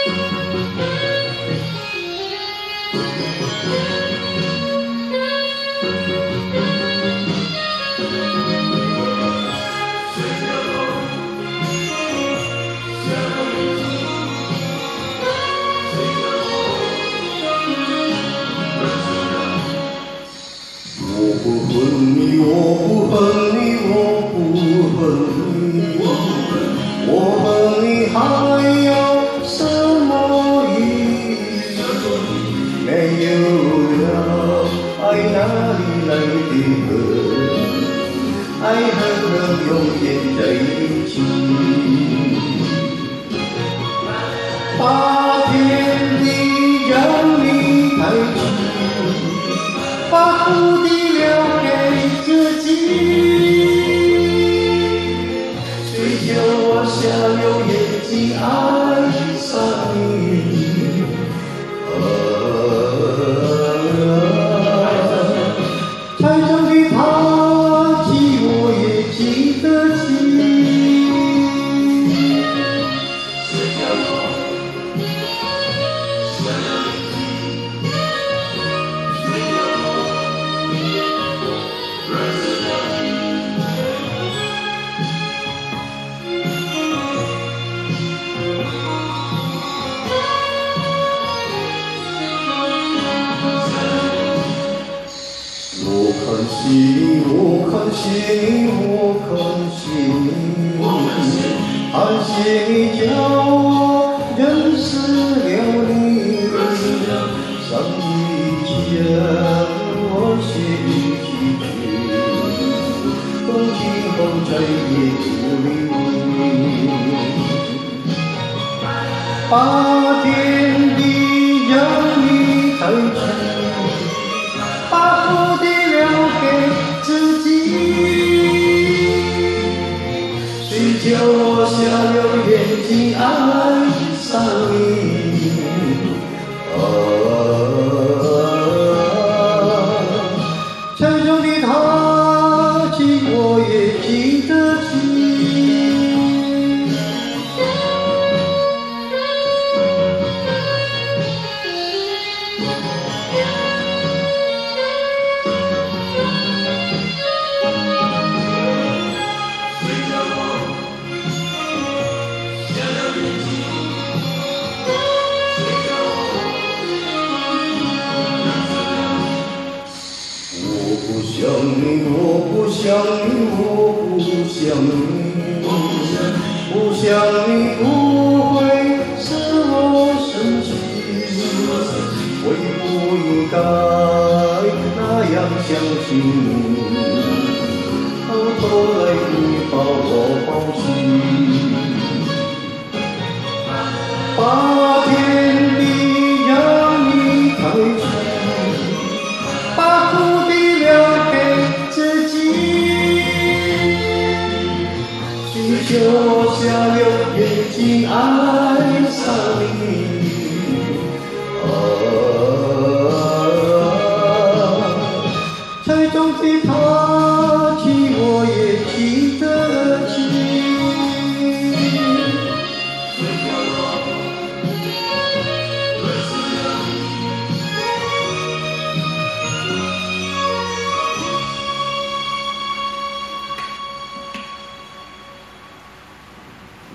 我不恨你，我不恨你，我不恨你，我恨你还有什么意义？没有了爱，哪里来的恨？爱恨能永远在一起。把天地让你抬起，把土地留给自己。追求我下流眼睛爱上你，才将你抛弃，我也记得起。我看心，我看心，我看心，看心你叫我认识了你，上一天我写一句，从今后再也不理你，把天地让你抬起。把土地留给自己，追求我下流眼睛爱上你，沉重的踏迹我也记得起。我不想你，我不想你，我不想你，不想你不会使我生气，我不应该那样相信你，到头来你把我抛弃，把天地让你抬起。把土地留给自己，追求我下流眼睛爱。